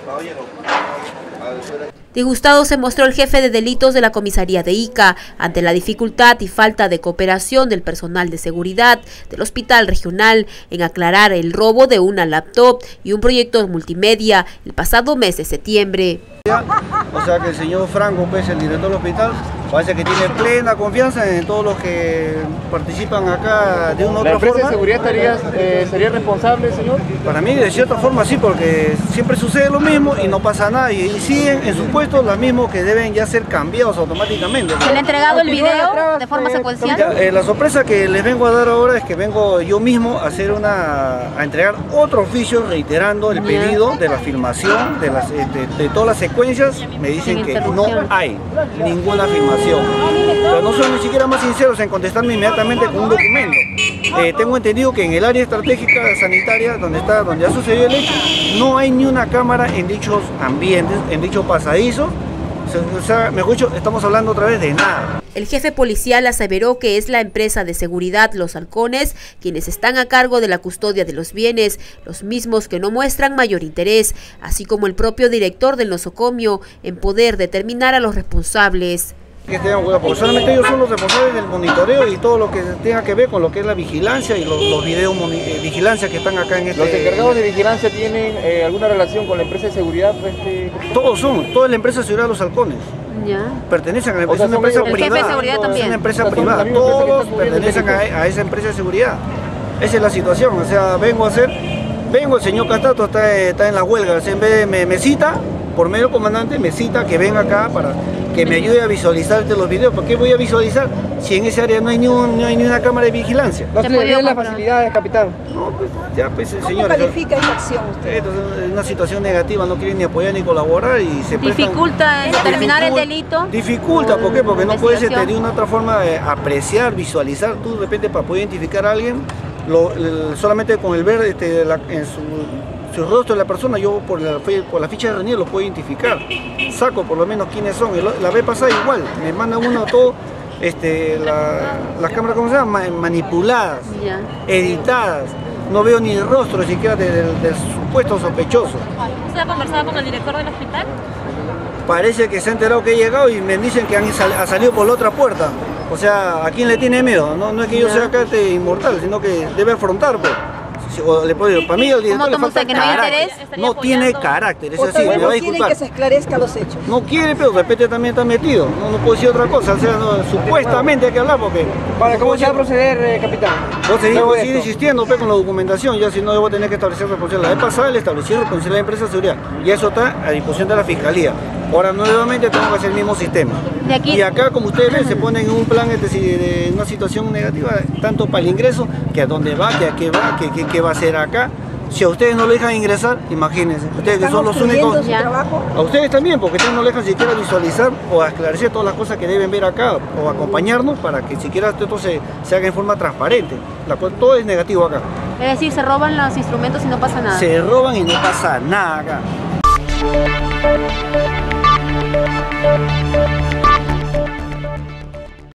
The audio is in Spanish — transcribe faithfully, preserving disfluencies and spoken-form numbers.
Disgustado se mostró el jefe de delitos de la comisaría de Ica ante la dificultad y falta de cooperación del personal de seguridad del hospital regional en aclarar el robo de una laptop y un proyector multimedia el pasado mes de septiembre. O sea que el señor Franco, pues, el director del hospital, parece que tiene plena confianza en todos los que participan acá de una u otra forma. ¿La empresa de seguridad estaría, eh, sería responsable, señor? Para mí, de cierta forma, sí, porque siempre sucede lo mismo y no pasa nada. Y, y siguen en sus puestos los mismos que deben ya ser cambiados automáticamente. ¿Se le ha entregado el video de forma secuencial? Ya, eh, la sorpresa que les vengo a dar ahora es que vengo yo mismo a hacer una, a entregar otro oficio reiterando el pedido de la filmación, de, las, de, de todas las secuencias. Me dicen que no hay ninguna filmación. Pero no son ni siquiera más sinceros en contestarme inmediatamente con un documento. Eh, tengo entendido que en el área estratégica sanitaria, donde está, donde ha sucedido el hecho, no hay ni una cámara en dichos ambientes, en dichos pasadizos. O sea, me escucho, estamos hablando otra vez de nada. El jefe policial aseveró que es la empresa de seguridad Los Halcones quienes están a cargo de la custodia de los bienes, los mismos que no muestran mayor interés, así como el propio director del nosocomio en poder determinar a los responsables. Que tengan cuidado, porque solamente ellos son los responsables del monitoreo y todo lo que tenga que ver con lo que es la vigilancia y los, los videos de vigilancia que están acá en este... ¿Los encargados de vigilancia tienen eh, alguna relación con la empresa de seguridad? Este... Todos son, toda la empresa de seguridad Los Halcones. Ya. Pertenecen a la empresa, o sea, una empresa el privada. Jefe de seguridad también. Es una empresa o sea, privada, todos pertenecen a, a esa empresa de seguridad. Esa es la situación, o sea, vengo a hacer, vengo, el señor Castato está, está en la huelga, o sea, en vez de me, me cita, por medio del comandante, me cita que venga acá para que me ayude a visualizarte los videos. ¿Por qué voy a visualizar si en ese área no hay ni, un, no hay ni una cámara de vigilancia? ¿No se le dio las facilidades, capitán? No, pues ya, pues, ¿Cómo señor. ¿Cómo califica esta acción usted? Es una situación negativa, no quieren ni apoyar ni colaborar y se ¿Dificulta prestan, determinar dificulta, el delito? Dificulta, ¿por qué? Porque no puedes tener una otra forma de apreciar, visualizar, tú de repente para poder identificar a alguien, lo, el, solamente con el ver este, la, en su... su rostro de la persona, yo por la, por la ficha de RENIER lo puedo identificar, saco por lo menos quiénes son. La vez pasada igual, me mandan uno todo, este, la, las cámaras, ¿cómo se llama? Manipuladas, yeah. editadas, no veo ni el rostro siquiera del, del, del supuesto sospechoso. ¿Usted ha conversado con el director del hospital? Parece que se ha enterado que he llegado y me dicen que han sal, ha salido por la otra puerta. O sea, ¿a quién le tiene miedo? No, no es que yo sea acá este inmortal, sino que debe afrontar, pues. O le puedo decir, para mí el director le falta que no hay interés, no tiene carácter, es así, me va a disculpar. Quieren que se esclarezcan los hechos. No quiere, pero de repente también está metido, no, no puedo decir otra cosa, o sea, no, supuestamente hay que hablar porque... Vale, ¿cómo se va a proceder, eh, capitán? Vos seguís seguir insistiendo pe, con la documentación, ya si no debo tener que establecer responsabilidad. La vez pasada le establecí responsabilidad de la empresa de seguridad y eso está a disposición de la Fiscalía. Ahora nuevamente tengo que hacer el mismo sistema. De aquí... Y acá, como ustedes ven, se ponen en un plan este, de una situación negativa, tanto para el ingreso, que a dónde va, que a qué va, que, que, que va a hacer acá. Si a ustedes no le dejan ingresar, imagínense, ustedes que son los únicos, a ustedes también, porque ustedes no le dejan siquiera visualizar o esclarecer todas las cosas que deben ver acá, o acompañarnos para que siquiera esto se, se haga en forma transparente, la cual todo es negativo acá. Es decir, se roban los instrumentos y no pasa nada. Se roban y no pasa nada acá.